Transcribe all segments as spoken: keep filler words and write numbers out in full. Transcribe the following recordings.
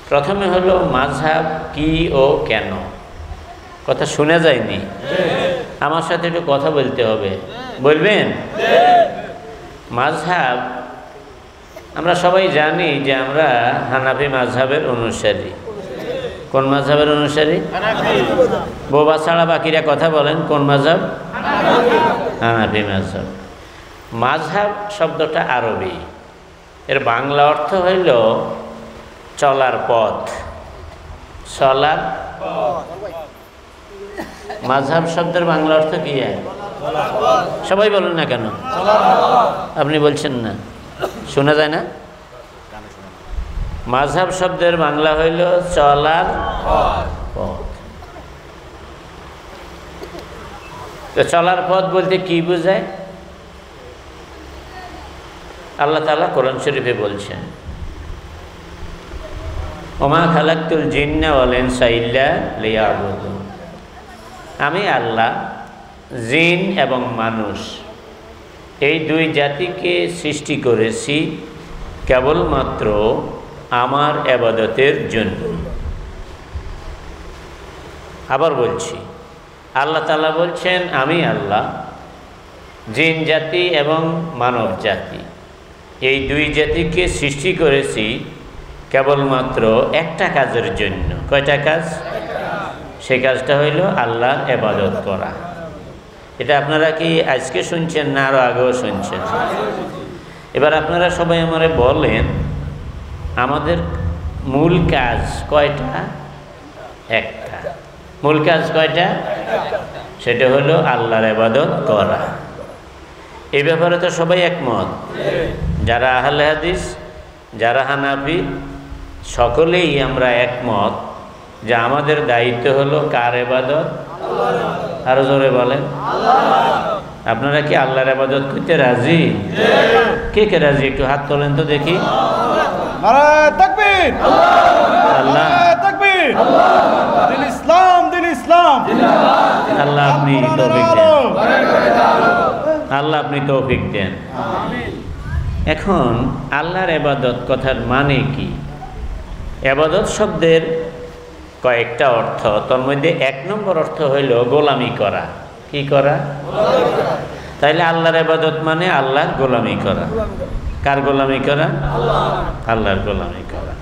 প্রথমে হলো মাযহাব কি ও কেন। কথা শোনা যায়নি? আমার সাথে একটু কথা বলতে হবে, বলবেন? মাযহাব আমরা সবাই জানি যে আমরা হানাফি মাযহাবের অনুসারী। কোন মাযহাবের অনুসারী? বোবা ছাড়া বাকিরা কথা বলেন, কোন মাযহাব? হানাফি মাযহাব। মাযহাব শব্দটা আরবি, এর বাংলা অর্থ হইল চলার পথ। চলার মাযহাব শব্দের বাংলা অর্থ কি? সবাই বলেন না কেন? আপনি বলছেন না, শোনা যায় না? মাযহাব শব্দের বাংলা হইল চলার পথ। তো চলার পথ বলতে কি বোঝায়? আল্লাহ তাআলা কোরআন শরীফে বলছেন, ওমা খালাকতুল জিন্না ওয়াল ইনসা ইল্লা লিয়াবুদুন। আমি আল্লাহ জিন এবং মানুষ এই দুই জাতিকে সৃষ্টি করেছি কেবলমাত্র আমার ইবাদতের জন্য। আবার বলছি, আল্লাহ তাআলা বলছেন আমি আল্লাহ জিন জাতি এবং মানব জাতি এই দুই জাতিকে সৃষ্টি করেছি কেবলমাত্র একটা কাজের জন্য। কয়টা কাজ? সেই কাজটা হইল আল্লাহর ইবাদত করা। এটা আপনারা কি আজকে শুনছেন না আরো আগেও শুনছেন? এবার আপনারা সবাই আমারে বলেন, আমাদের মূল কাজ কয়টা? একটা। মূল কাজ কয়টা? সেটা হলো আল্লাহর ইবাদত করা। এই ব্যাপারে তো সবাই একমত। যারা আহলে হাদিস, যারা হানাফি, সকলেই আমরা একমত যে আমাদের দায়িত্ব হলো কার ইবাদত? আরো জোরে বলেন। আপনারা কি আল্লাহর ইবাদত করতে রাজি? কে কে রাজি? একটু হাত তোলেন তো দেখি। নারায়ে তাকবীর, আল্লাহ তাকবীর, দিন ইসলাম, দিন ইসলাম। আল্লাহ আপনি তৌফিক দেন, আল্লাহ আপনি তৌফিক দেন। এখন আল্লাহর ইবাদত কথার মানে কি? ইবাদত শব্দের কয়েকটা অর্থ, তার মধ্যে এক নম্বর অর্থ হইল গোলামি করা। কি করা? তাইলে আল্লাহর ইবাদত মানে আল্লাহর গোলামি করা। কার গোলামি করা? আল্লাহর গোলামি করা।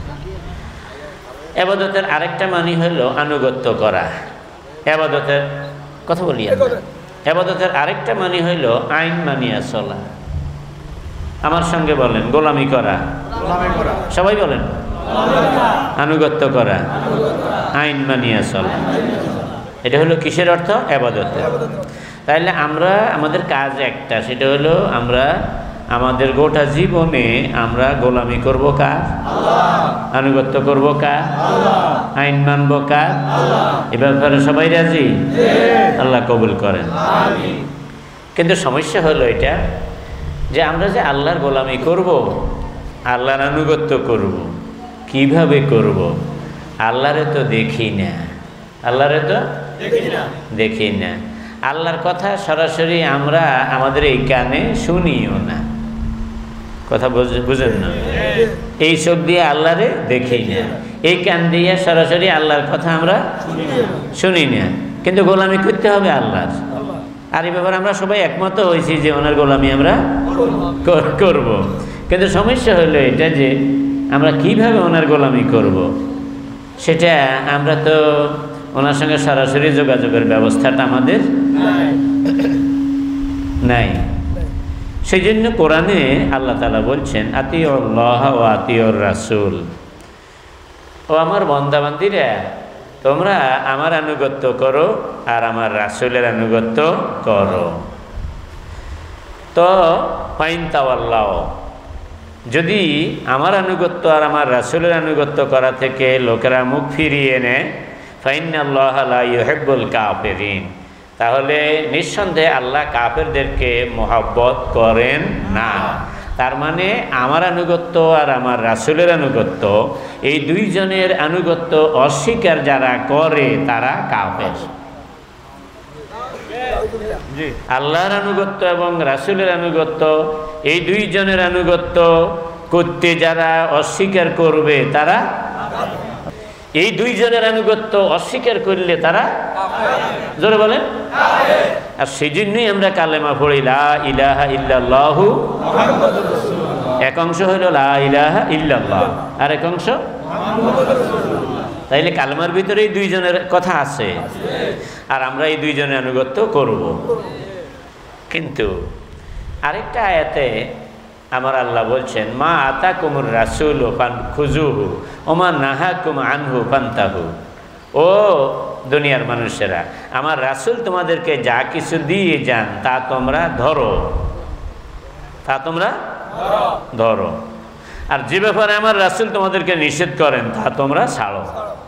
ইবাদতের আরেকটা মানে হইল আনুগত্য করা। ইবাদতের কথা বলি আমরা। ইবাদতের আরেকটা মানে হইল আইন মানিয়া চলা। আমার সঙ্গে বলেন, গোলামি করা। সবাই বলেন, আনুগত্য করা, আইন মানিয়া চলা। এটা হলো কিসের অর্থ? ইবাদতের। তাইলে আমরা আমাদের কাজ একটা, সেটা হলো আমরা আমাদের গোটা জীবনে আমরা গোলামি করব কার? আনুগত্য করব কার? আইন মানব কার? এ ব্যাপারে সবাই রাজি? আল্লাহ কবুল করেন। কিন্তু সমস্যা হলো এটা যে আমরা যে আল্লাহর গোলামি করব, আল্লাহর আনুগত্য করব, কিভাবে করব? আল্লাহরে তো দেখি না, আল্লাহরে তো দেখি না। আল্লাহর কথা সরাসরি আমরা আমাদের এই কানে শুনিও না। কথা বুঝেন না? এই চোখ দিয়ে আল্লাহরে দেখি না, এই কান দিয়ে সরাসরি আল্লাহর কথা আমরা শুনি না, কিন্তু গোলামি করতে হবে আল্লাহর। আর এই ব্যাপারে আমরা সবাই একমত হয়েছি যে ওনার গোলামি আমরা করব। কিন্তু সমস্যা হলো এটা যে আমরা কিভাবে ওনার গোলামি করব, সেটা আমরা তো ওনার সঙ্গে সরাসরি যোগাযোগের ব্যবস্থাটা আমাদের নাই। সেই জন্য কোরআনে আল্লাহ তাআলা বলছেন, আতিউল্লাহ ওয়া আতিউর রাসূল। ও আমার বান্দাবান্দীরা, তোমরা আমার আনুগত্য করো আর আমার রাসূলের আনুগত্য করো। তো ফাইন তাওয়াল্লাহ, যদি আমার আনুগত্য আর আমার রাসূলের আনুগত্য করা থেকে লোকেরা মুখ ফিরিয়ে নেয়, ফাইন্নাল্লাহা লা ইউহিব্বুল কাফিরিন, তাহলে নিঃসন্দেহে আল্লাহ কাফেরদেরকে মহব্বত করেন না। তার মানে আমার আনুগত্য আর আমার রাসূলের আনুগত্য, এই দুইজনের আনুগত্য অস্বীকার যারা করে তারা কাফের। আল্লাহর আনুগত্য এবং রাসূলের আনুগত্য, এই দুইজনের আনুগত্য করতে যারা অস্বীকার করবে তারা এই দুইজনের আনুগত্য অস্বীকার করলে তারা জোরে বলেন, আর সেই জন্যই আমরা কালেমা পড়ি লা ইলাহা ইল্লাল্লাহু, এক অংশ হইল লা ইলাহা ইল্লাল্লাহ, আর এক অংশ, তাইলে কালেমার ভিতরে এই দুইজনের কথা আছে, আর আমরা এই দুইজনের আনুগত্য করব। কিন্তু আরেকটা আয়াতে আমার আল্লাহ বলছেন, মা আতাকুমুর রাসূলু ফাখুযুহু ওমা নাহাকুম আনহু ফান্তাহু। ও দুনিয়ার মানুষেরা, আমার রাসূল তোমাদেরকে যা কিছু দিয়ে যান তা তোমরা ধরো, তা তোমরা ধরো, আর যে ব্যাপারে আমার রাসূল তোমাদেরকে নিষেধ করেন তা তোমরা ছাড়ো।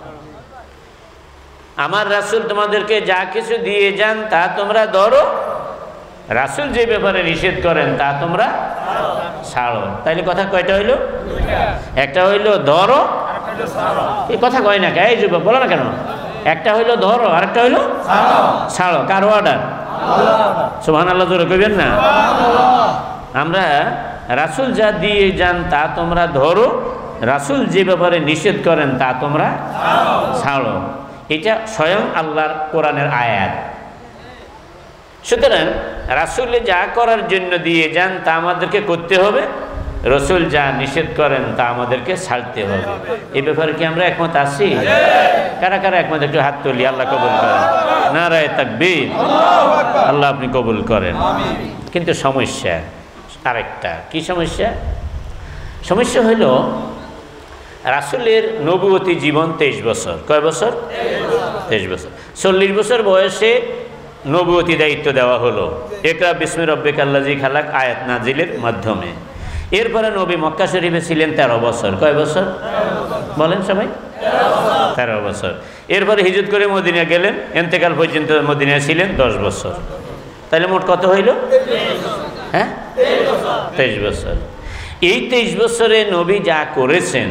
আমার রাসূল তোমাদেরকে যা কিছু দিয়ে যান তা তোমরা ধরো, রাসূল যে ব্যাপারে নিষেধ করেন তা তোমরা ছাড়ো। তাইলে কথা কয়টা হইল? একটা হইল ধরো, এই কথা কয় না কে, এই যুবক বলো না কেন? একটা হইল ধরো, আরেকটা হইল ছাড়ো। কার অর্ডার? সুবহানাল্লাহ, জোরে কইবেন না? আমরা রাসূল যা দিয়ে যান তা তোমরা ধরো, রাসূল যে ব্যাপারে নিষেধ করেন তা তোমরা ছাড়ো। এটা স্বয়ং আল্লাহর কোরআনের আয়াত। সুতরাং রাসূল যা করার জন্য দিয়ে যান তা আমাদেরকে করতে হবে, রাসূল যা নিষেধ করেন তা আমাদেরকে ছাড়তে হবে। এই ব্যাপারে কি আমরা একমত আছি? কারা কারা একমত? একটু হাত তুলি, আল্লাহ কবুল করেন। নারায়ে তাকবীর, আল্লাহ আপনি কবুল করেন। কিন্তু সমস্যা আরেকটা। কি সমস্যা? সমস্যা হইল রাসূলের নবুয়তি জীবন তেইশ বছর। কয় বছর? তেইশ বছর। চল্লিশ বছর বয়সে নবুয়তি দায়িত্ব দেওয়া হলো ইকরা বিসমি রাব্বিকাল্লাযী খালাক আয়াত নাজিলের মাধ্যমে। এরপরে নবী মক্কা শরীফে ছিলেন তেরো বছর। কয় বছর বলেন সবাই? তেরো বছর। এরপরে হিজরত করে মদিনা গেলেন, ইন্তেকাল পর্যন্ত মদিনায় ছিলেন দশ বছর। তাহলে মোট কত হইল? হ্যাঁ, তেইশ বছর। এই তেইশ বছরে নবী যা করেছেন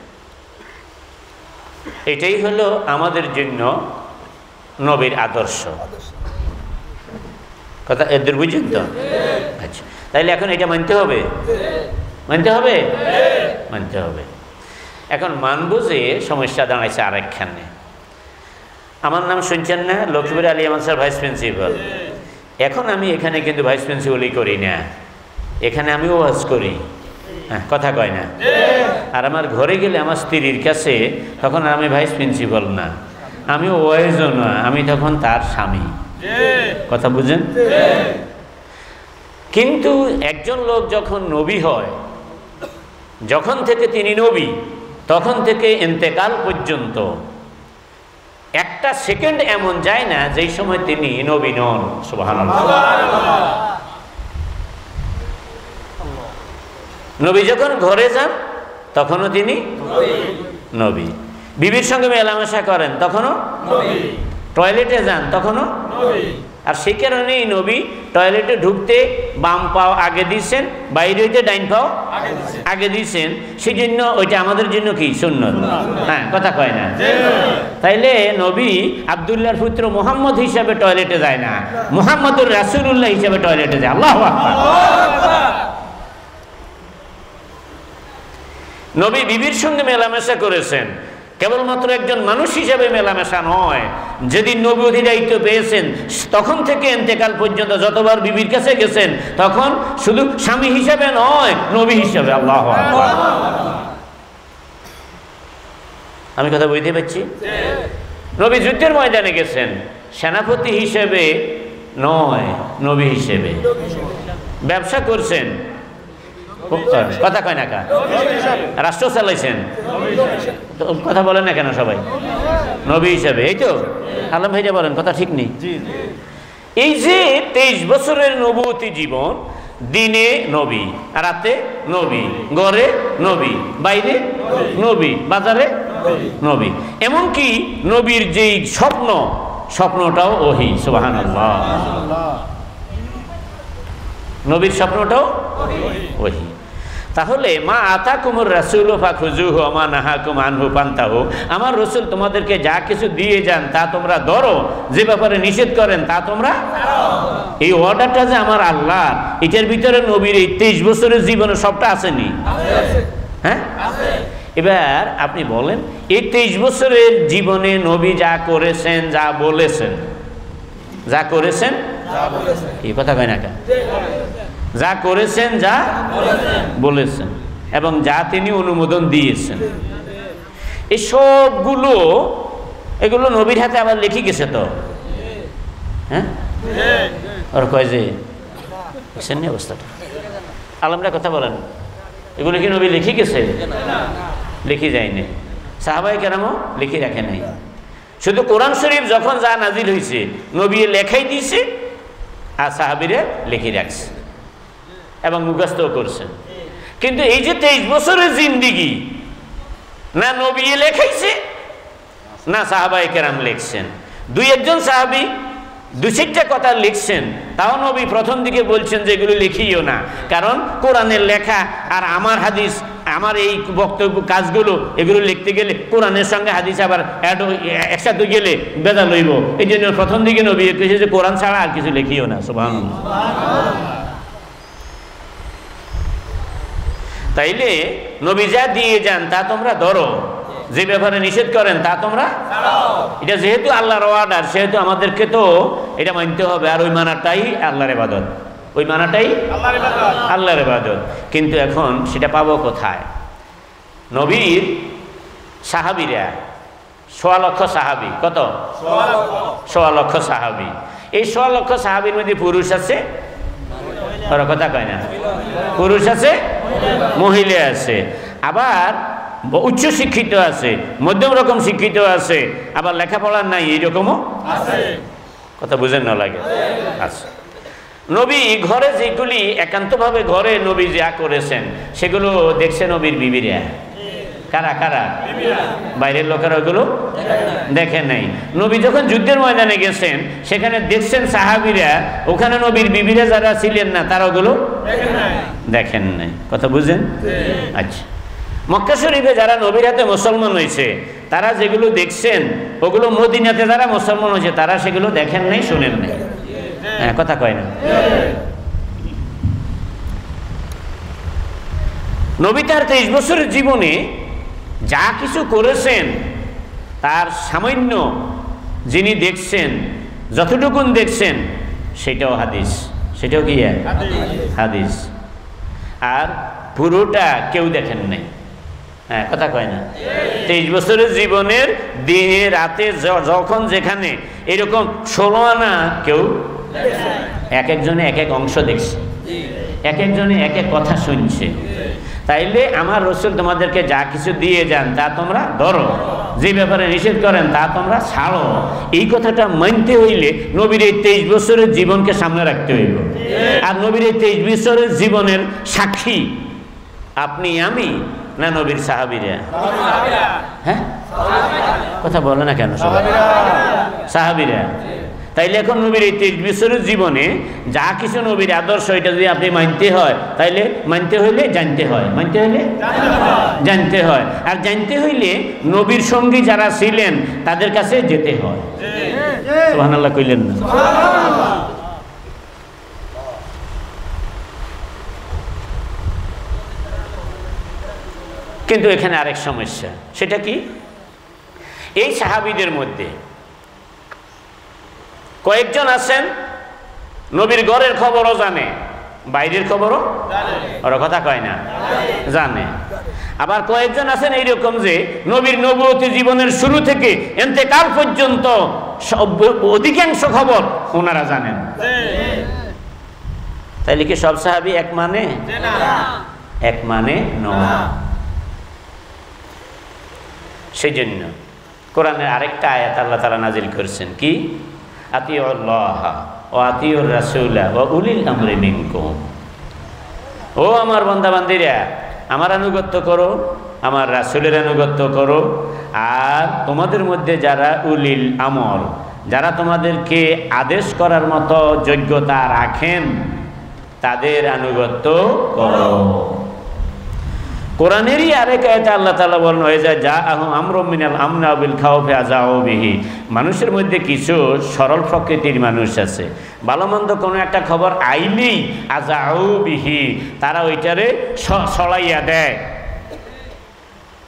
এটাই হলো আমাদের জন্য নবীর আদর্শ। কথা এদের বুঝছেন তো? আচ্ছা, তাইলে এখন এটা মানতে হবে, মানতে হবে, মানতে হবে। এখন মানবো যে সমস্যা দাঁড়াইছে আরেকখানে। আমার নাম শুনছেন না? Lakshmipur Ali Ahmed sir, vice principal. এখন আমি এখানে কিন্তু ভাইস প্রিন্সিপালই করি না, এখানে আমি ওয়াজ করি। হ্যাঁ, কথা কয় না? আর আমার ঘরে গেলে আমার স্ত্রীর কাছে তখন আমি ভাইস প্রিন্সিপাল না, আমি ওয়াইজও না, আমি তখন তার স্বামী। কথা বুঝেন? কিন্তু একজন লোক যখন নবী হয়, যখন থেকে তিনি নবী তখন থেকে ইন্তেকাল পর্যন্ত একটা সেকেন্ড এমন যায় না যেই সময় তিনি নবী নন। সুবহানাল্লাহ। নবী যখন ঘরে যান তখনও তিনি নবী, বিবির সঙ্গে মেলামেশা করেন তখনও নবী, টয়লেটে যান তখনও নবী। আর সেই কারণেই নবী টয়লেটে ঢুকতে বাম পাও আগে দিয়েছেন, বাইরে হইতে ডাইন পাও আগে দিয়েছেন। সেই জন্য ওইটা আমাদের জন্য কি সুন্নত? হ্যাঁ, কথা কয় না? তাইলে নবী আব্দুল্লাহর পুত্র মুহাম্মদ হিসাবে টয়লেটে যায় না, মুহাম্মদুর রাসূলুল্লাহ হিসাবে টয়লেটে যায়। আল্লাহু আকবার। নবী বিবির সঙ্গে মেলামেশা করেছেন, কেবলমাত্র একজন মানুষ হিসাবে মেলামেশা নয়। যেদিন নবুয়তি দায়িত্ব পেয়েছেন তখন থেকে ইন্তেকাল পর্যন্ত যতবার বিবির কাছে গেছেন তখন শুধু স্বামী হিসাবে নয়, নবী হিসাবে। আল্লাহু আকবার। আমি কথা বুঝতে পারছি? নবী যুদ্ধের ময়দানে গেছেন সেনাপতি হিসেবে নয়, নবী হিসেবে। ব্যবসা করছেন, কথা কয় না কা? রাষ্ট্র চালাইছেন, কথা বলেন না কেন সবাই? নবী হিসাবে। এই তো আলম ভাইয়া বলেন, কথা ঠিক নেই? এই যে তেইশ বছরের নবুয়তি জীবন, দিনে নবী, রাতে নবী, ঘরে নবী, বাইরে নবী, বাজারে নবী। এমনকি নবীর যেই স্বপ্ন, স্বপ্নটাও ওহী। সুবহানাল্লাহ। নবীর স্বপ্নটাও ওহী। তাহলে মা আতাকুমুর রাসূলু ফাখুযুহু ওয়া মা নাহাকুম আনহু ফান্তাহু, আমার রাসূল তোমাদেরকে যা কিছু দিয়ে যান তা তোমরা ধরো, যে ব্যাপারে নিষেধ করেন তা তোমরা ছাড়ো। এই অর্ডারটা যে আমার আল্লাহ, এটার ভিতরে নবীর এই তেইশ বছরের জীবনে সবটা আসেনি? হ্যাঁ, এবার আপনি বলেন এই তেইশ বছরের জীবনে নবী যা করেছেন, যা বলেছেন, যা করেছেন এই কথা কয় না কেন, যা করেছেন, যা বলেছেন এবং যা তিনি অনুমোদন দিয়েছেন, এই সবগুলো এগুলো নবীর হাতে আবার লিখে গেছে তো। হ্যাঁ, ওরা কয় যে বুঝছেন না অবস্থাটা। আলমরা কথা বলেন, এগুলো কি নবী লিখে গেছে? লিখে যায়নি। সাহাবায়ে কেরামও লিখে রাখে নাই। শুধু কোরআন শরীফ যখন যা নাজিল হয়েছে নবী লেখাই দিয়েছে আর সাহাবীরা লিখে রাখছে এবং মুখস্থও করছেন। কিন্তু এই যে তেইশ বছরের জিন্দিগি, না নবী লেখাইছে না সাহাবায়ে কেরাম লিখছেন। দুই একজন সাহাবী দু চারটা কথা লিখছেন, তাও নবী প্রথম দিকে বলছেন যে এগুলো লিখিও না, কারণ কোরআনের লেখা আর আমার হাদিস, আমার এই বক্তব্য কাজগুলো এগুলো লিখতে গেলে কোরআনের সঙ্গে হাদিস আবার একসাথে গেলে বেদা লইব। এই জন্য প্রথম দিকে নবী কেছে যে কোরআন ছাড়া আর কিছু লিখিও না। সুবহানাল্লাহ। তাইলে নবী যা দিয়ে যান তা তোমরা ধরো, যে ব্যাপারে নিষেধ করেন তা তোমরা, এটা যেহেতু আল্লাহর অর্ডার সেহেতু আমাদেরকে তো এটা মানতে হবে। আর ওই মানাটাই আল্লাহর ইবাদত, ওই মানাটাই আল্লাহর ইবাদত। কিন্তু এখন সেটা পাবো কোথায়? নবীর সাহাবীরা সোয়া লক্ষ সাহাবী, কত? সোয়া লক্ষ সাহাবী। এই সোয়া লক্ষ সাহাবীর মধ্যে পুরুষ আছে, ওরা কথা কয় না, পুরুষ আছে, মহিলা আছে, আবার উচ্চ শিক্ষিত আছে, মধ্যম রকম শিক্ষিত আছে, আবার লেখাপড়ার নাই এইরকমও আছে। কথা বুঝেন না লাগে? আচ্ছা, নবী ঘরে যেগুলি একান্তভাবে ঘরে নবী যা করেছেন সেগুলো দেখছে নবীর বিবিরা। কারা কারা? বাইরের লোকেরা ওগুলো দেখেন নাই। নবী যখন যুদ্ধের ময়দানে গেছেন সেখানে দেখছেন সাহাবীরা, ওখানে নবীর বিবিরা যারা ছিলেন না তারা ওগুলো দেখেন নাই। কথা বুঝেন? আচ্ছা, মক্কা শরীফে যারা নবীর হাতে মুসলমান হয়েছে তারা যেগুলো দেখছেন ওগুলো মদিনাতে যারা মুসলমান হয়েছে তারা সেগুলো দেখেন নাই, শুনেন নাই। হ্যাঁ, কথা কয় না। নবী তার তেইশ বছরের জীবনে যা কিছু করেছেন তার সামান্য যিনি দেখছেন, যতটুকুন দেখছেন সেটাও হাদিস, সেটাও কি হাদিস। আর পুরোটা কেউ দেখেন নাই। হ্যাঁ, কথা কয় না। তেইশ বছরের জীবনের দিনে রাতে যখন যেখানে এরকম ষোলো আনা কেউ, এক একজনে এক এক অংশ দেখছে, এক একজনে এক এক কথা শুনছে। তাইলে আমার রাসূল তোমাদেরকে যা কিছু দিয়ে যান তা তোমরা ধরো, যে ব্যাপারে নিষেধ করেন তা তোমরা ছাড়ো। এই কথাটা মানতে হইলে নবীর এই তেইশ বছরের জীবনকে সামনে রাখতে হইব। আর নবীর এই তেইশ বছরের জীবনের সাক্ষী আপনি আমি না নবীর সাহাবীরা? হ্যাঁ, কথা বলে না কেন? সাহাবীরা। তাইলে এখন নবীর এই তেইশ বছরের জীবনে যা কিছু নবীর আদর্শ এটা যদি আপনি মানতে হয় তাইলে মানতে হইলে জানতে হয়, মানতে হইলে জানতে হয়, আর জানতে হইলে নবীর সঙ্গী যারা ছিলেন তাদের কাছে যেতে হয়। সুবহানাল্লাহ কইলেন না? কিন্তু এখানে আরেক সমস্যা, সেটা কি? এই সাহাবীদের মধ্যে কয়েকজন আছেন নবীর ঘরের খবরও জানে, বাইরের খবরও ওরা কথা কয় না, জানে। আবার কয়েকজন আছেন এইরকম যে নবীর নবুয়তি জীবনের শুরু থেকে ইন্তেকাল পর্যন্ত অধিকাংশ খবর ওনারা জানেন। তাইলে কি সব সাহাবী এক মানে? এক মানে নয়। সেই জন্য কোরআনের আরেকটা আয়াত আল্লাহ তাআলা নাজিল করেছেন, কি? আতিউল্লাহ ওয়া আতিউর রাসূলা ওয়া উলিল আমরি মিনকুম। ও আমার বান্দাবান্দিরা, আমার আনুগত্য করো, আমার রাসূলের আনুগত্য করো, আর তোমাদের মধ্যে যারা উলিল আমর, যারা তোমাদেরকে আদেশ করার মতো যোগ্যতা রাখেন তাদের আনুগত্য করো। কোরআনেরই আরেক আয়াতে আল্লাহ তাআলা বলেন, হয়ে যায় যা আহম আমরুম মিনাল আমনি ওয়া বিল খাউফি আযাউ বিহি। মানুষের মধ্যে কিছু সরল প্রকৃতির মানুষ আছে, ভালো মন্দ কোনো একটা খবর আইলেই আযাউ বিহি, তারা ওইটারে ছড়াইয়া দেয়।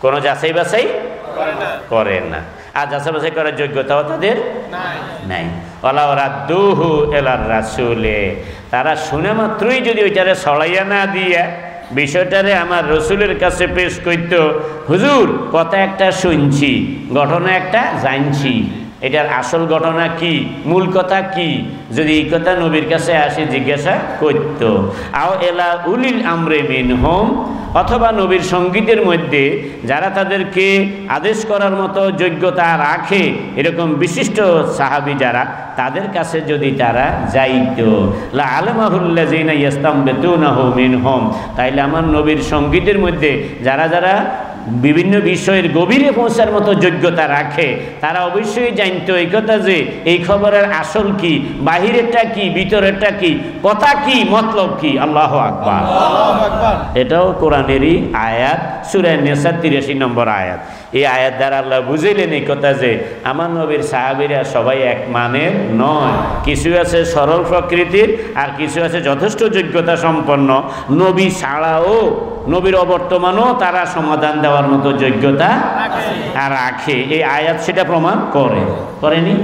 কোনো যাচাই বাছাই করে না, আর যাচাই বাছাই করার যোগ্যতাও তাদের নাই। ওয়ালা রাদ্দুহু ইলার রাসূলে, তারা শুনে মাত্রই যদি ওইটারে ছড়াইয়া না দিয়া বিষয়টারে আমার রসুলের কাছে পেশ করত, হুজুর কথা একটা শুনছি, ঘটনা একটা জানছি, এটার আসল ঘটনা কি, মূল কথা কি, যদি এই কথা নবীর কাছে আসে জিজ্ঞাসা করত। আও এলা উলিল আমরে মিনহুম, অথবা নবীর সঙ্গীদের মধ্যে যারা তাদেরকে আদেশ করার মতো যোগ্যতা রাখে এরকম বিশিষ্ট সাহাবী যারা, তাদের কাছে যদি তারা যাইত, লা আলামাহুল্লাযিনা ইস্তামবিতুনাহু মিনহুম, তাইলে আমার নবীর সঙ্গীদের মধ্যে যারা যারা বিভিন্ন বিষয়ের গভীরে পৌঁছার মতো যোগ্যতা রাখে, তারা অবশ্যই জানতো এই কথা যে এই খবরের আসল কি, বাহিরেরটা কি, ভিতরেরটা কি, কথা কি, মতলব কি। আল্লাহু আকবার। এটাও কোরআনেরই আয়াত, সূরা নিসা তিরাশি নম্বর আয়াত। এই আয়াত দ্বারা আল্লাহ বুঝাইলেন এই কথা যে আমার নবীর সাহাবীরা সবাই এক মানের নয়, কিছু আছে সরল প্রকৃতির আর কিছু আছে যথেষ্ট যোগ্যতা সম্পন্ন। নবী ছাড়াও, নবীর অবর্তমানও তারা সমাধান দেওয়ার মতো যোগ্যতা রাখে। এই আয়াত সেটা প্রমাণ করে, করেনি?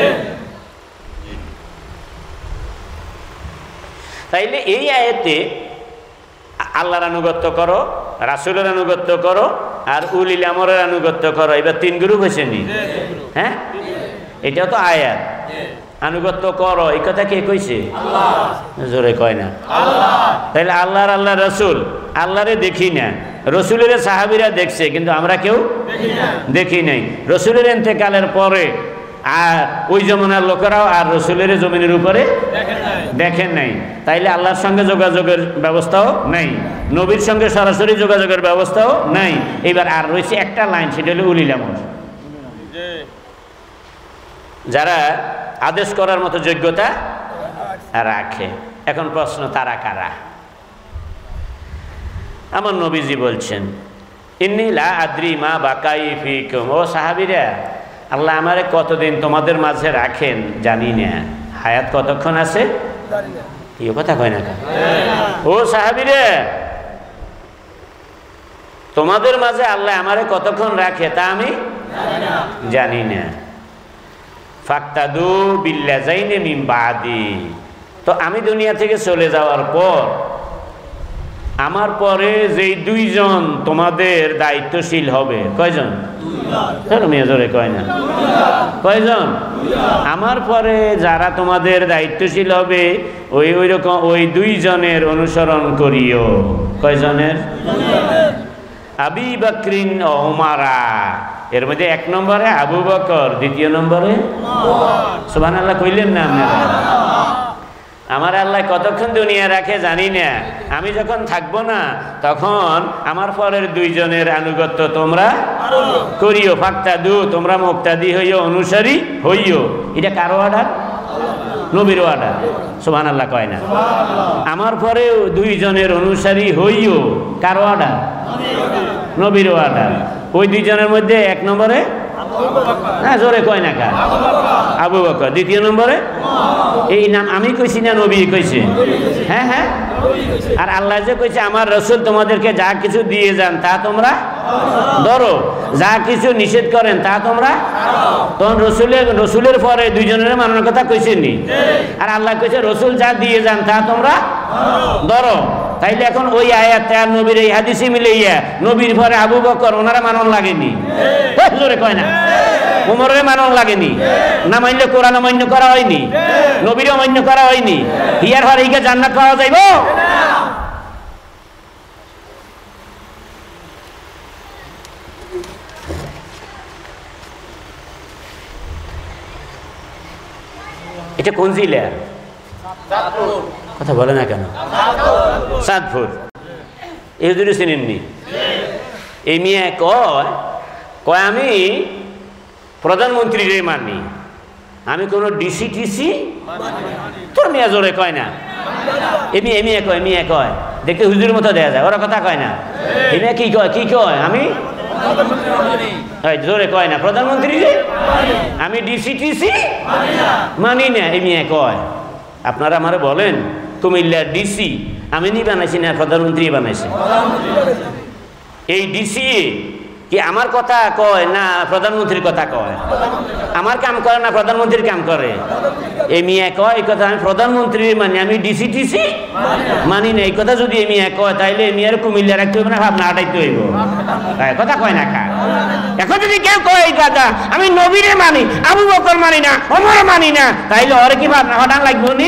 তাইলে এই আয়াতে আল্লাহর আনুগত্য করো, রাসূলের আনুগত্য করো, আর উলিল আমরের আনুগত্য করো, এবার তিন গ্রুপ হয়েছে নি? হ্যাঁ, এটা তো আয়াত। আনুগত্য করো এই কথা কে কইছে? জোরে কয় না। তাইলে আল্লাহর আল্লাহ রসুল, আল্লাহরে দেখি না, রসুলের সাহাবীরা দেখছে কিন্তু আমরা কেউ দেখি নাই। রসুলের ইন্তেকালের পরে আর ওই জমানার লোকেরাও আর রসুলের জমিনের উপরে দেখেন নাই, তাইলে আল্লাহর সঙ্গে যোগাযোগের ব্যবস্থাও নাই, নবীর সঙ্গে সরাসরি যোগাযোগের ব্যবস্থাও নাই। এবার আর রয়েছে একটা লাইন, সেটা হলো উলিল আমর, যারা আদেশ করার মতো যোগ্যতা রাখে। এখন প্রশ্ন, তারা কারা? আমার নবীজি বলছেন, ইন্নী লা আদ্রি মা বাকাই ফিকুম, ও সাহাবীরা, আল্লাহ আমারে কতদিন তোমাদের মাঝে রাখেন জানি না, হায়াত কতক্ষণ আছে কি কথা কয় না কা? ও সাহাবীরা, তোমাদের মাঝে আল্লাহ আমারে কতক্ষণ রাখে তা আমি জানি না। ফাক্তাদু বিল্লাযাইনি মিন বাদি, তো আমি দুনিয়া থেকে চলে যাওয়ার পর আমার পরে যেই দুইজন তোমাদের দায়িত্বশীল হবে, কয়জন? মেয়ে জোরে কয় না, কয়জন? আমার পরে যারা তোমাদের দায়িত্বশীল হবে ওই ওই রকম ওই দুইজনের অনুসরণ করিও। কয়জনের? আবি বকরিন ও উমারা, এর মধ্যে এক নম্বরে আবু বকর, দ্বিতীয় নম্বরে সুবহানাল্লাহ কইলেন না আপনারা? আমার আল্লাহ কতক্ষণ দুনিয়া রাখে জানি না, আমি যখন থাকবো না তখন আমার পরের দুইজনের আনুগত্য তোমরা করিও। ফাক্তাদু, তোমরা মুক্তাদি হইও, অনুসারী হইও। এটা কারো অর্ডার? নবীর অর্ডার। সুবহানাল্লাহ কয় না? আমার পরে দুইজনের অনুসারী হইও, কারো অর্ডার? নবীর অর্ডার। ওই দুইজনের মধ্যে এক নম্বরে হ্যাঁ জোরে কয় না কার? আবু বকর। দ্বিতীয় নম্বরে এই নাম আমি কইছি না নবী কইছে? হ্যাঁ হ্যাঁ। আর আল্লাহ যে কইছে আমার রসুল তোমাদেরকে যা কিছু দিয়ে যান তা তোমরা ধরো, যা কিছু নিষেধ করেন তা তোমরা, তখন রসুলের রসুলের পরে দুইজনের মানার কথা কইছেন নি? আর আল্লাহ কইছে রসুল যা দিয়ে যান তা তোমরা ধরো। তাইলে এখন ওই আয়াত আর নবীর এই হাদিসে মিলাইয়া নবীর পরে আবু বকর ওনারা মানন লাগেনি? জোরে কয় না? উমরের মানন লাগেনি? না মানলে কোরআন অমান্য করা হয়নি, নবীর অমান্য করা হয়নি, হিয়ার হরে হিকে জান্নাত পাওয়া যাইব? এটা কোন জেলা? কথা বলে না কেন? চাঁদপুর। এই হুজুর চিনেননি? এই মেয়ে কয় কয় আমি প্রধানমন্ত্রীরে মানি, আমি কোনো ডিসি টিসি তোর মেয়ে জোরে কয় না। এমনি এমিয়ে কয় মেয়ে কয় দেখতে হুজুরের মতো দেয়া যায়, ওরা কথা কয় না। এই মেয়ে কি কয়? কি কয়? আমি জোরে কয় না প্রধানমন্ত্রী রে আমি ডিসি টিসি মানি না। এই মেয়ে কয় আপনারা আমারে বলেন কুমিল্লার ডিসি আমি নি বানাইছি না প্রধানমন্ত্রী বানাইছে? এই ডিসি কি আমার কথা কয় না প্রধানমন্ত্রীর কথা কয়? আমার কাম করে না প্রধানমন্ত্রীর কাম করে? এই মিয়া কয় এই কথা আমি প্রধানমন্ত্রী মানি, আমি ডিসিটিসি মানি না। এই কথা যদি এই মিয়া কয় তাইলে এই মিয়ার কুমিল্লা রাখতে হইব না, ভাবনা হাঁটাইতে হইব। কথা কয় না খা। এখন যদি কেউ কয় এই কথা আমি নবীরে মানি, আবু বকর মানি না, ওমর মানি না, তাইলে ওরে কি ভাবনা হঠাৎ লাগবো নি?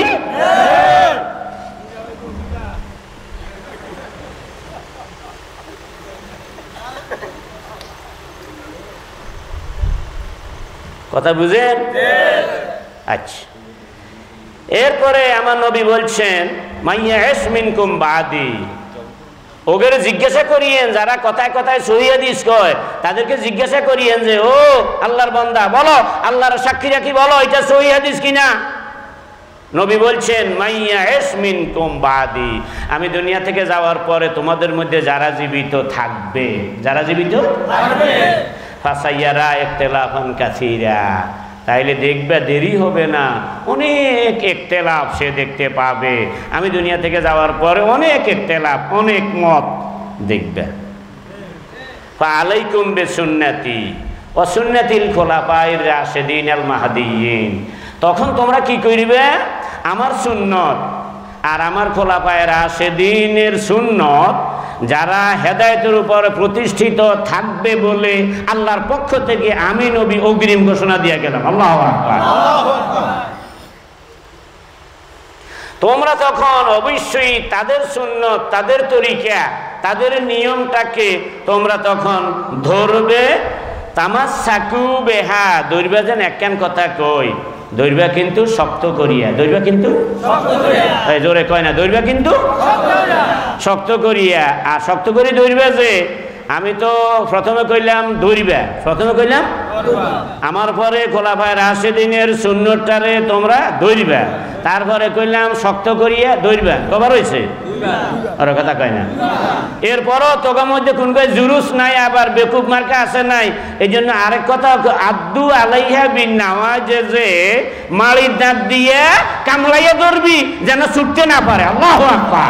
কথা বুঝেন? আচ্ছা, এরপরে আমার নবী বলছেন মাইয়া মিনকুম বাদি, ওদের জিজ্ঞাসা করিয়েন যারা কথায় কথায় সহিহ হাদিস কয়, তাদেরকে জিজ্ঞাসা করিয়েন যে ও আল্লাহর বান্দা বলো, আল্লাহর সাক্ষী রাখি বলো এটা সহিহ হাদিস কিনা। নবী বলছেন মাইয়া মিনকুম বাদি, আমি দুনিয়া থেকে যাওয়ার পরে তোমাদের মধ্যে যারা জীবিত থাকবে, যারা জীবিত থাকবে ফাসাইয়ারা ইখতিলাফান কাসীরা, তাইলে দেখবে দেরি হবে না, অনেক ইখতিলাফ সে দেখতে পাবে। আমি দুনিয়া থেকে যাওয়ার পরে অনেক ইখতিলাফ, অনেক মত দেখবে। ফাআলাইকুম বিসুন্নতি ওয়া সুন্নাতিল খুলাফায়ে রাশিদিন আল মাহদিয়িন, তখন তোমরা কি করিবে? আমার সুন্নত আর আমার খোলাফায়ে রাশিদিনের সুন্নত, যারা হেদায়েতের উপর প্রতিষ্ঠিত থাকবে বলে আল্লাহর পক্ষ থেকে আমি নবী অগ্রিম ঘোষণা দিয়ে গেলাম। আল্লাহু আকবার। তোমরা তখন অবশ্যই তাদের সুন্নত, তাদের তরিকা, তাদের নিয়মটাকে তোমরা তখন ধরবে। তামাসসাকু বিহা, ধরবে যেন একখান কথা কই, দৈর্বা কিন্তু শক্ত করিয়া, দৈর্বা কিন্তু জোরে কয় না, দৈর্বা কিন্তু শক্ত করিয়া। আর শক্ত করি দৈর্বা যে আমি তো প্রথমে কইলাম দৈর্বা, প্রথমে কইলাম আমার পরে খোলাফায়ে রাশিদিনের সুন্নতটারে তোমরা দৈর্বা, তারপরে কইলাম শক্ত করিয়া দৈর্বা। কবার হয়েছে? আর কথা কয় না। এরপরও তোগার মধ্যে কোন কয় জুরুস নাই, আবার বেকুব মার্কা আছে নাই। এই জন্য আরেক কথা, আব্দু আলাইহা বিন নাওয়াজ, যে মাড়ির দাঁত দিয়ে কামলাইয়া ধরবি যেন ছুটতে না পারে। আল্লাহু আকবার।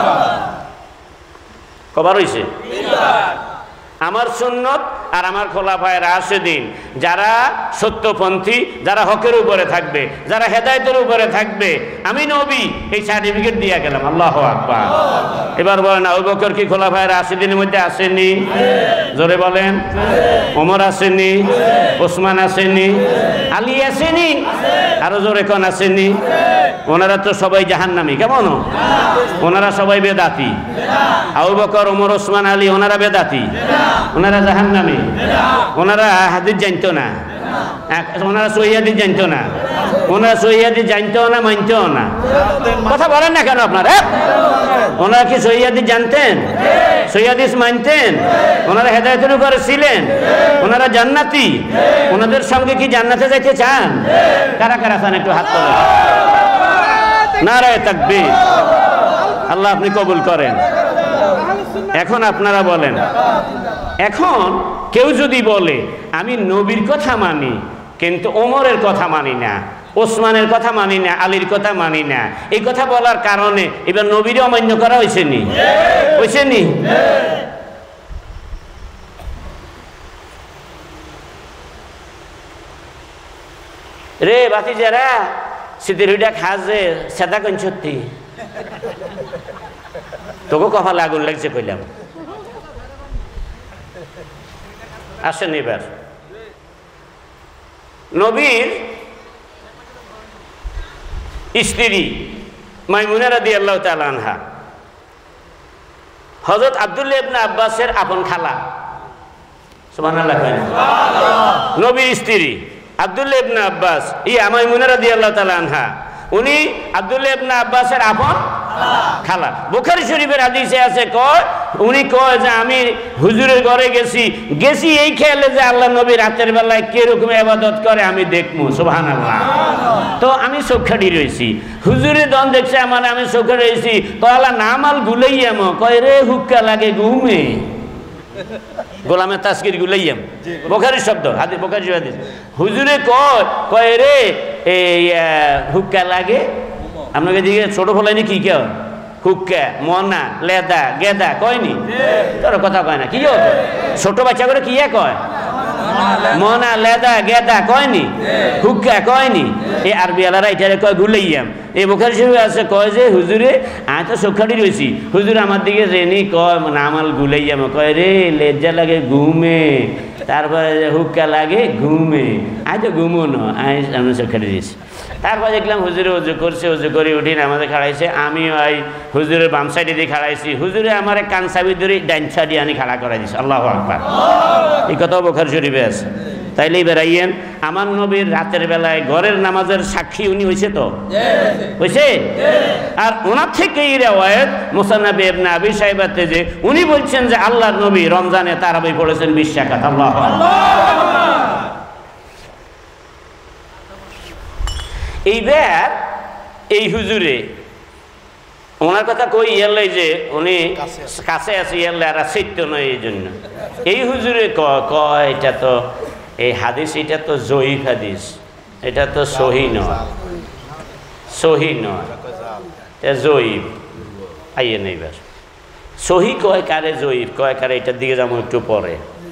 কবার হয়েছে? আমার সুন্নত আর আমার খোলাফায়ে রাশিদিন, যারা সত্যপন্থী, যারা হকের উপরে থাকবে, যারা হেদায়েতের উপরে থাকবে, আমি নবী এই সার্টিফিকেট দিয়ে গেলাম। আল্লাহু আকবার। এবার বলেন আবু বকর কি খোলাফায়ে রাশিদিনের মধ্যে আসেনি? জোরে বলেন। ওমর আসেনি? ওসমান আসেনি? আলী আসেনি? আরো জোরে কোন আসেনি? ওনারা তো সবাই জাহান্নামী। কেমন? ওনারা সবাই বেদাতি। আবু বকর, ওমর, ওসমান, আলী ওনারা বেদাতি, ওনারা জাহান্নামী। ওনারা হাদিস জানতো না, ওনারা সহিহ হাদিস জানতো না, ওনারা সহিহ হাদিস জানতো না, মানতো না। কথা বলেন না কেন আপনারা? ওনারা কি সহিহ হাদিস জানতেন? সহিহ হাদিস মানতেন? ওনারা হেদায়েতের উপরে ছিলেন? ওনারা জান্নাতি? ওনাদের সঙ্গে কি জান্নাতে যাইতে চান? কারা কারা চান একটু হাত তোলেন। নারায়ে তাকবীর। আল্লাহ আপনি কবুল করেন। এখন আপনারা বলেন, এখন কেউ যদি বলে আমি নবীর কথা মানি কিন্তু ওমরের কথা মানি না, ওসমানের কথা মানি না, আলীর কথা মানি না, এই কথা বলার কারণে এবার নবীর অমান্য করা হয়েছে নি? হয়েছে নি? রে বাতি যারা শীতের হুইটা খাজে সেটা কোন সত্যি তোকে কপালে আগুন লাগছে কইলাম। আসেন এবার নবীর স্ত্রী মাইমুনা রাদিয়াল্লাহু তাআলা আনহা হযরত আব্দুল্লাহ ইবনে আব্বাসের আপন খালা। সুবহানাল্লাহ। নবীর স্ত্রী আব্দুল্লাহ ইবনে আব্বাস, ইয়া মাইমুনা রাদিয়াল্লাহু তাআলা আনহা, উনি আব্দুল্লাহ ইবনে আব্বাসের আপন খালা। বুখারী শরীফের হাদিসে আছে, কয় উনি কয় যে আমি হুজুরের ঘরে গেছি গেছি এই খেয়ালে যে আল্লাহ নবী রাতের বেলায় কিরকম ইবাদত করে আমি দেখবো। সুবহানাল্লাহ। তো আমি চোখাড়ি রয়েছি, হুজুরের দন দেখছে আমার, আমি চোখে রয়েছি। কয়লা নামাল গুলাইয়াম, কয় রে হুক্কা লাগে ঘুমে। গোলামের তাসকির গুলাইয়াম বুখারীর শব্দ, হাদিস বুখারী হাদিস। হুজুরে কয় কয় রে এই হুক্কা লাগে। আপনাকে দিকে ছোট ফলাইনি কি কেউ হুক্কা মনা লেদা গেদা কয়নি তোর কথা কয় না কি ছোট বাচ্চা করে কি কয় মনা লেদা গেদা কয়নি হুক্কা কয়নি এই আরবি আলারা এটারে কয় গুলাইয়াম এই বুখারী শরীফে আছে কয় যে হুজুরে আমি তো চোখাটি রয়েছি হুজুর আমার দিকে জেনি কয় নামাল গুলাইয়াম কয় রে লেজ্জা লাগে ঘুমে তারপরে হুক্কা লাগে ঘুমে আজ তো ঘুমো না আমি চোখাটি দিয়েছি তারপর দেখলাম হুজুরে উজু করছে উজু করে উঠি নামাজে খাড়াইছে আমি ওই হুজুরের বাম সাইডে দিয়ে খাড়াইছি হুজুরে আমার কান সাবি ধরে ডাইন সাইডে আনি খাড়া করাই দিছে আল্লাহু আকবার এই কথাও বুখারী শরীফে আছে তাইলেই বেড়াইয়েন আমার নবীর রাতের বেলায় ঘরের নামাজের সাক্ষী উনি হয়েছে তো হয়েছে আর ওনার থেকে এই রেওয়ায়েত মুসান্নাফ ইবনে আবি শাইবাতে যে উনি বলছেন যে আল্লাহর নবী রমজানে তারাবি পড়েছেন বিশ রাকাত আল্লাহু আকবার এইবার এই হুজুরে ওনার কথা কই ইয়ালাই যে উনি কাছে আছে ইয়াল্লাই আর সত্য নয় এই জন্য এই হুজুরে কয় এটা তো এই হাদিস এটা তো জয়ীফ হাদিস এটা তো সহি নয় সহি নয় এটা জয়ীফ আইয়ে নেই বাস সহি কয় কারে জয়ীফ কয় কারে এটার দিকে যাবো একটু পরে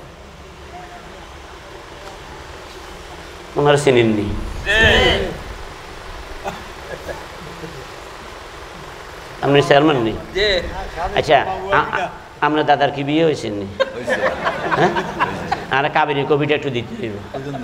ওনারা চিনেননি আপনি চেয়ারম্যান নি আচ্ছা আপনার দাদার কি বিয়ে হয়েছে নি হ্যাঁ আর কাবেরী কবিটা একটু দিতে হইব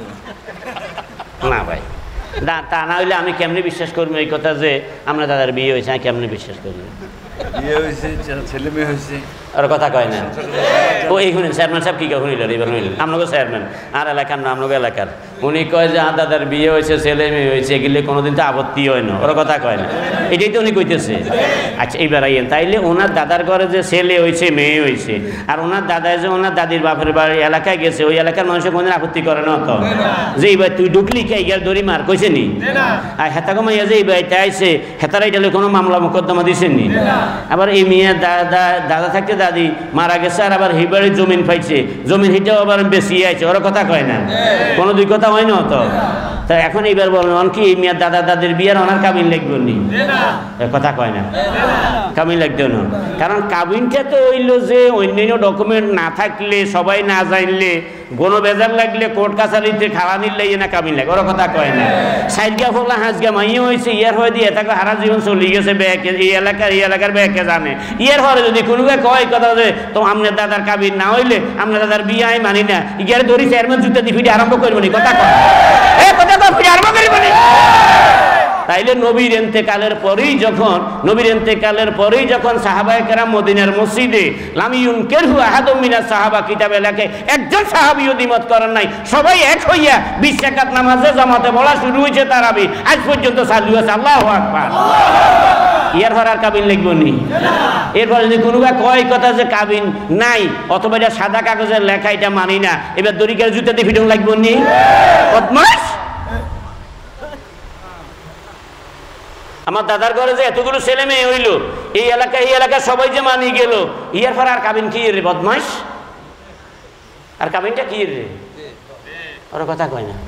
না ভাই না তা না হইলে আমি কেমনি বিশ্বাস করবো এই কথা যে আপনার দাদার বিয়ে হয়েছে আমি কেমনি বিশ্বাস করবো বিয়ে হয়েছে ছেলে মেয়ে হয়েছে আর কথা কয় না ও এই শুনেন চেয়ারম্যান সাহেব কি কখন হইলেন এবার হইলেন আপনাকে চেয়ারম্যান আর এলাকার না আপনাকে এলাকার উনি কয় যে আর দাদার বিয়ে হয়েছে ছেলে মেয়ে হয়েছে এগুলি কোনোদিন তো আপত্তি হয় না ওরা কথা কয় না এটাই তো উনি কইতেছে আচ্ছা এইবার আইয়েন তাইলে ওনার দাদার ঘরে যে ছেলে হয়েছে মেয়ে হয়েছে আর ওনার দাদায় যে ওনার দাদির বাপের বাড়ি এলাকায় গেছে ওই এলাকার মানুষের কোনদিন আপত্তি করে না তো যে এইবার তুই ঢুকলি কে ইয়ার দড়ি মার কইছে নি আর হেতাকে মাইয়া যে এইবার এটা আইসে হেতারা এটা কোনো মামলা মোকদ্দমা দিছেন নি আবার এই মেয়ে দাদা দাদা থাকতে দাদি মারা গেছে আর আবার হিবারে জমিন পাইছে জমিন হিটাও আবার বেশি আইছে ওরা কথা কয় না কোনো দুই কথা হয় না তো তা এখন এইবার বলেন কি মেয়ের দাদা দাদির বিয়ার ওনার কাবিন লাগবে নি কথা কয় না কাবিন লাগবে না কারণ কাবিনটা তো হইলো যে অন্যান্য ডকুমেন্ট না থাকলে সবাই না জানলে গণ বেজার লাগলে কোর্ট কাছারিতে খাওয়া নিলে না কাবিন লাগে ওরা কথা কয় না সাইডগা ফোলা হাঁসগা মাইয়া হয়েছে ইয়ার হয়ে দিয়ে তাকে হারা জীবন চলে গেছে ব্যাকে এই এলাকার এই এলাকার ব্যাকে জানে ইয়ার হরে যদি কোনো কয় কথা যে তো আপনার দাদার কাবিন না হইলে আপনার দাদার বিয়ে আমি মানি না ইয়ার ধরি চেয়ারম্যান জুতা দিয়ে ফিরে আরম্ভ করবো নি কথা কয় কথা তো ফিরে আরম্ভ করবো নি তাইলে নবীর ইন্তেকালের পরেই যখন নবীর ইন্তেকালের পরেই যখন সাহাবায়ে কেরাম মদিনার মসজিদে লাম ইউনকিরহু আহাদুম মিনাস সাহাবা কিতাবে লেখে একজন সাহাবীও দ্বিমত করেন নাই সবাই এক হইয়া বিশ রাকাত নামাজে জামাতে পড়া শুরু হয়েছে তারাবি আজ পর্যন্ত চালু আছে আল্লাহু আকবার ইয়ার হরার কাবিন লিখবো নি এরপর যদি কোনো কয় কথা যে কাবিন নাই অথবা এটা সাদা কাগজের লেখা এটা মানি না এবার দড়িকার জুতা দিয়ে ফিটং লাগবো নি বদমাশ আমার দাদার ঘরে যে এতগুলো ছেলে মেয়ে হইল এই এলাকা এই এলাকা সবাই যে মানি গেল ইয়ার পর আর কাবিন কি রে বদমাস আর কাবিনটা কি রে ওর কথা কয় না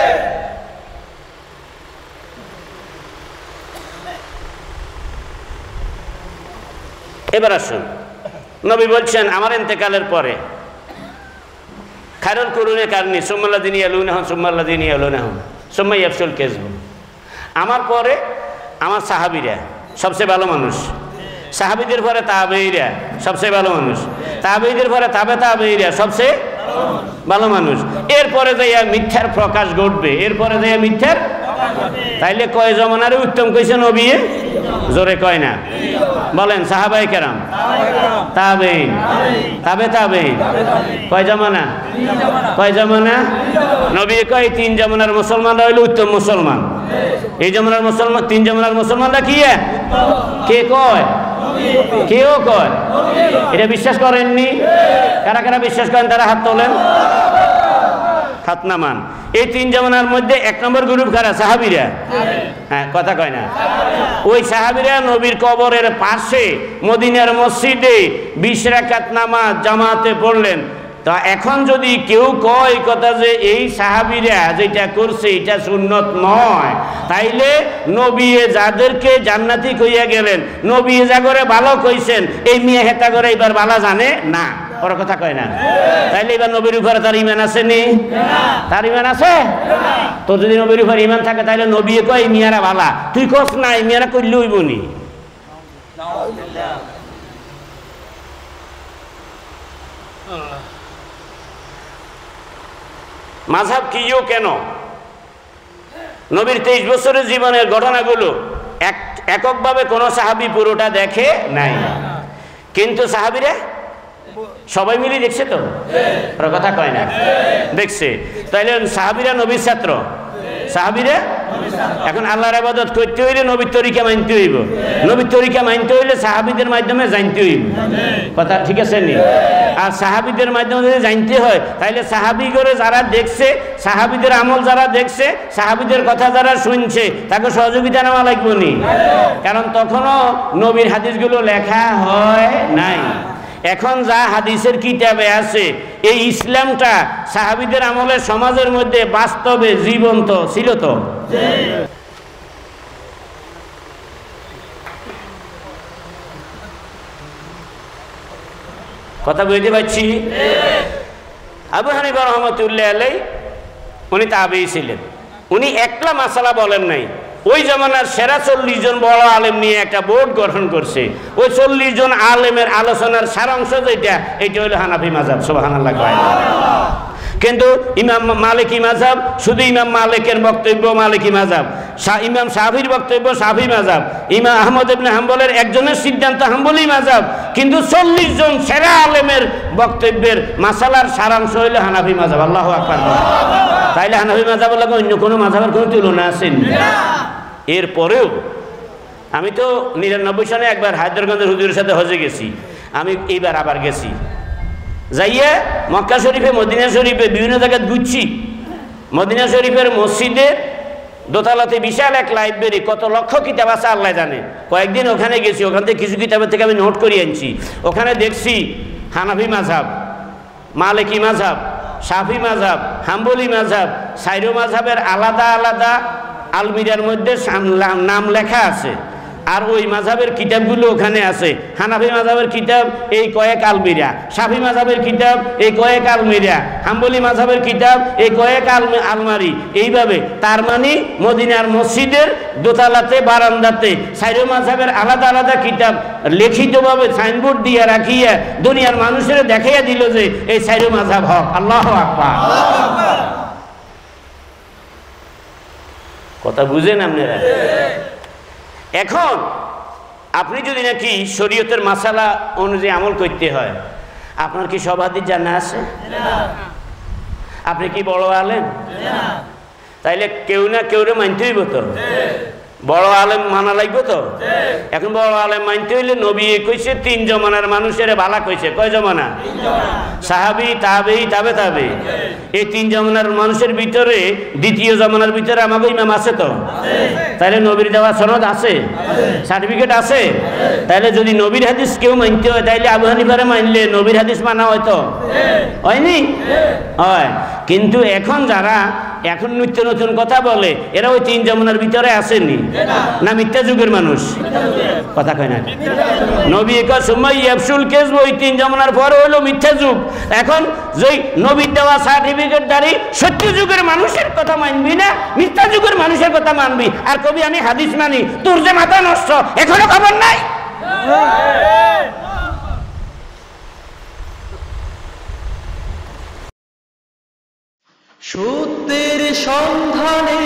এবার আসুন নবী বলছেন আমার ইন্তেকালের পরে খায়রুল কুরুনে কারনি সুম্মাল্লাযিনা ইয়ালুনাহুম সুম্মাল্লাযিনা ইয়ালুনাহুম সুম্মা ইয়াফশুল কাযবু আমার পরে আমার সাহাবীরা সবচেয়ে ভালো মানুষ সাহাবীদের পরে তাবেঈরা সবচেয়ে ভালো মানুষ তাবেঈদের পরে তাবে তাবেঈরা সবচেয়ে ভালো মানুষ এরপরে যাইয়া মিথ্যার প্রকাশ ঘটবে এরপরে যাইয়া মিথ্যার তাইলে কয় জমানারে উত্তম কইছে নবী জোরে কয় না বলেন সাহাবায়ে কেরাম তাবেঈন তাবে তাবেঈন কয় জমানা কয় জমানা নবী কয় তিন জমানার মুসলমানরা হইল উত্তম মুসলমান এই জমানার মুসলমান তিন জমানার মুসলমানরা কি কে কয় কেউ কয় এটা বিশ্বাস করেননি কারা কারা বিশ্বাস করেন তারা হাত তোলেন হাত নামান এই তিন জমানার মধ্যে এক নম্বর গ্রুপ কারা সাহাবীরা হ্যাঁ কথা কয় না ওই সাহাবীরা নবীর কবরের পাশে মদিনার মসজিদে বিশ রাকাত নামাজ জামাতে পড়লেন তো এখন যদি কেউ কয় কথা যে এই সাহাবীরা যেটা করছে এটা সুন্নত নয়, তাইলে নবী যাদেরকে জান্নাতি কইয়া গেলেন, নবী যা করে ভালো কইছেন, এই মিয়া হেতা করে এবার ভালো জানে না, ওর কথা কয় না। তাইলে এবার নবীর উপরে তার ইমান আছে নি? তার ইমান আছে? তো যদি নবীর উপরে ইমান থাকে তাইলে নবী কয় এই মিয়ারা ভালা, তুই কস না এই মিয়ারা করলে হইব নি? মাযহাব কিও কেন? নবীর তেইশ বছরের জীবনের ঘটনাগুলো এক এককভাবে কোন সাহাবী পুরোটা দেখে নাই, কিন্তু সাহাবীরা সবাই মিলে দেখছে তো, ওর কথা কয় না, দেখছে। তাইলে সাহাবীরা নবীর ছাত্র, সাহাবীরা এখন আল্লাহর ইবাদত করতে হইলে নবীর তরিকা মানতে হইব, নবীর তরিকা মানতে হইলে সাহাবীদের মাধ্যমে জানতে হইব, কথা ঠিক আছে নি? আর সাহাবীদের মাধ্যমে যদি জানতে হয় তাইলে সাহাবী করে যারা দেখছে, সাহাবীদের আমল যারা দেখছে, সাহাবীদের কথা যারা শুনছে, তাকে সহযোগিতা নেওয়া লাগবে নি, কারণ তখনও নবীর হাদিসগুলো লেখা হয় নাই। এখন যা হাদিসের কিতাবে আছে, এই ইসলামটা সাহাবীদের আমলে সমাজের মধ্যে বাস্তবে জীবন্ত ছিল তো? কথা বুঝতে পারছি? আবু হানিফা রাহমাতুল্লাহ আলাইহি উনি তাবেঈ ছিলেন, উনি একলা মাসালা বলেন নাই, ওই জামানার সেরা চল্লিশ জন বড় আলেম নিয়ে একটা বোর্ড গঠন করছে। ওই চল্লিশ জন আলেমের আলোচনার সারাংশ যেটা, এটা হলো হানাফি মাযহাব। সুবহানাল্লাহ। কিন্তু ইমাম মালিকি মাযহাব শুধু ইমাম মালিকের বক্তব্য মালিকি মাযহাব, ইমাম শাফির বক্তব্য শাফি মাযহাব, ইমাম আহমদ ইবনে হাম্বলের একজনের সিদ্ধান্ত হাম্বলি মাযহাব, কিন্তু চল্লিশ জন সেরা আলেমের বক্তব্যের মাসালার সারাংশ হইল হানাফি মাযহাব। আল্লাহু আকবার। তাইলে হানাফি মাযহাবের লাগে অন্য কোনো মাযহাবের কোনো তুলনা আছে না। এরপরেও আমি তো নিরানব্বই সালে একবার হায়দ্রাবাদের হুজুরের সাথে হজে গেছি, আমি এইবার আবার গেছি, যাইয়া মক্কা শরীফে মদিনা শরীফে বিভিন্ন জায়গায় ঘুরছি। মদিনা শরীফের মসজিদে দোতলাতে বিশাল এক লাইব্রেরি, কত লক্ষ কিতাব আছে আল্লাহ জানে। কয়েকদিন ওখানে গেছি, ওখান থেকে কিছু কিতাবের থেকে আমি নোট করে আনছি। ওখানে দেখছি হানাফি মাযহাব, মালিকি মাযহাব, শাফি মাযহাব, হাম্বলি মাযহাব, সাইরো মাযহাবের আলাদা আলাদা আলমিরার মধ্যে নাম লেখা আছে, আর ওই মাযহাবের কিতাবগুলো ওখানে আছে। হানাফি মাযহাবের কিতাব এই কয়েক আলমিরা, শাফি মাযহাবের কিতাব এই কয়েক আলমিরা, হাম্বলি মাযহাবের কিতাব এই কয়েক আলমারি, এইভাবে। তার মানে মদিনার মসজিদের দোতলাতে বারান্দাতে চাইরো মাযহাবের আলাদা আলাদা কিতাব লিখিতভাবে সাইনবোর্ড দিয়ে রাখিয়া দুনিয়ার মানুষের দেখাইয়া দিল যে এই চাইরো মাযহাব হক। আল্লাহু আকবার। কথা বুঝেন আপনারা? এখন আপনি যদি নাকি শরীয়তের মাসালা অনুযায়ী আমল করতে হয়, আপনার কি সব হাদিস জানা আছে? আপনি কি বড় আলেম? তাইলে কেউ না কেউ মানতে হইব তো, বড় আলেম মানা লাগবে তো। এখন বড় আলেম মানতে হইলে নবী কইছে তিন জমানার মানুষের ভালা কইছে। কয় জমানা? সাহাবী, তাবেঈ, তাবে তাবে। এই তিন জমানার মানুষের ভিতরে দ্বিতীয় জমানার ভিতরে আমাকে ইমাম আছে তো। তাইলে নবীর দেওয়া সনদ আছে, সার্টিফিকেট আছে। তাইলে যদি নবীর হাদিস কেউ মানতে হয়, তাইলে আবু হানিফারে মানলে নবীর হাদিস মানা হয়তো হয়নি? হয়। কিন্তু এখন যারা এখন নিত্য নতুন কথা বলে, এরা ওই তিন জমানার ভিতরে আসেনি না? মিথ্যা যুগের মানুষ, কথা কয় না? নবী কয় সুম্মা ইয়াবসুল কিযব, ওই তিন জমানার পরে হলো মিথ্যা যুগ। এখন যেই নবীর দেওয়া সার্টিফিকেট দাঁড়ি সত্য যুগের মানুষের কথা মানবি না মিথ্যা যুগের মানুষের কথা মানবি? আর কবি আমি হাদিস মানি, তোর যে মাথা নষ্ট, এখনো খবর নাই? সত্যের সন্ধানে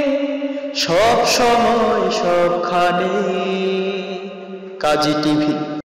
সব সময় সবখানে কাজী টিভি।